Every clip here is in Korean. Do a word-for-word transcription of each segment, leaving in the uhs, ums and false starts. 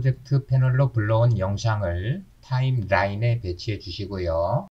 프로젝트 패널로 불러온 영상을 타임라인에 배치해 주시고요.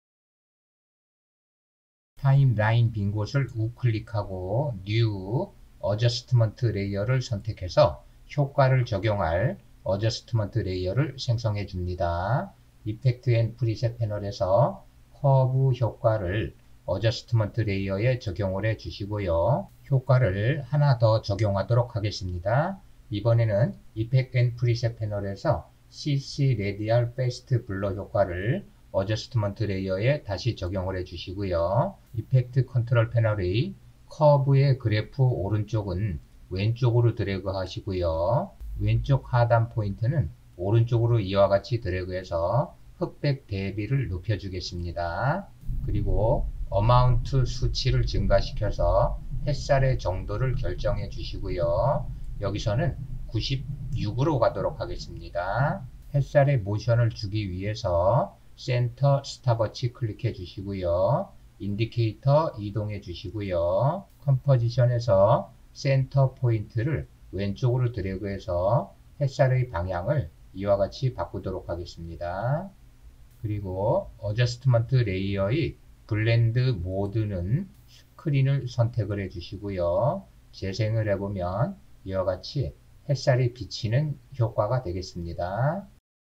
타임라인 빈 곳을 우클릭하고 New 어저스트먼트 레이어를 선택해서 효과를 적용할 어저스트먼트 레이어를 생성해 줍니다. 이펙트 앤 프리셋 패널에서 커브 효과를 어저스트먼트 레이어에 적용을 해 주시고요. 효과를 하나 더 적용하도록 하겠습니다. 이번에는 이펙트 앤 프리셋 패널에서 씨씨 레디얼 페이스트 블러 효과를 어저스트먼트 레이어에 다시 적용을 해 주시고요. 이펙트 컨트롤 패널의 커브의 그래프 오른쪽은 왼쪽으로 드래그 하시고요. 왼쪽 하단 포인트는 오른쪽으로 이와 같이 드래그해서 흑백 대비를 높여주겠습니다. 그리고 어마운트 수치를 증가시켜서 햇살의 정도를 결정해 주시고요. 여기서는 구십육으로 가도록 하겠습니다. 햇살의 모션을 주기 위해서 센터 스탑워치 클릭해 주시고요. 인디케이터 이동해 주시고요. 컴포지션에서 센터 포인트를 왼쪽으로 드래그해서 햇살의 방향을 이와 같이 바꾸도록 하겠습니다. 그리고 어저스트먼트 레이어의 블렌드 모드는 스크린을 선택을 해 주시고요. 재생을 해보면 이와 같이 햇살이 비치는 효과가 되겠습니다.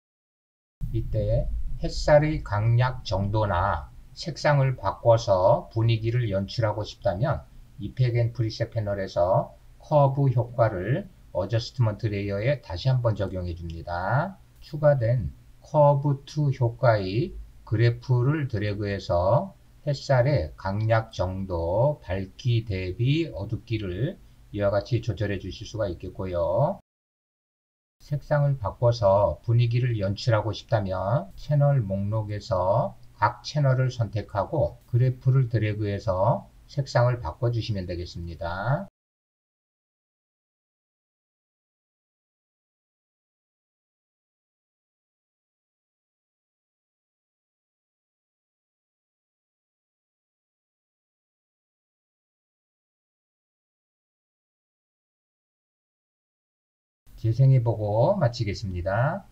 이때 햇살의 강약 정도나 색상을 바꿔서 분위기를 연출하고 싶다면 이펙트 앤 프리셋 패널에서 커브 효과를 어저스트먼트 레이어에 다시 한번 적용해 줍니다. 추가된 커브 투 효과의 그래프를 드래그해서 햇살의 강약 정도, 밝기 대비 어둡기를 이와 같이 조절해 주실 수가 있겠고요. 색상을 바꿔서 분위기를 연출하고 싶다면 채널 목록에서 각 채널을 선택하고 그래프를 드래그해서 색상을 바꿔주시면 되겠습니다. 재생해보고 마치겠습니다.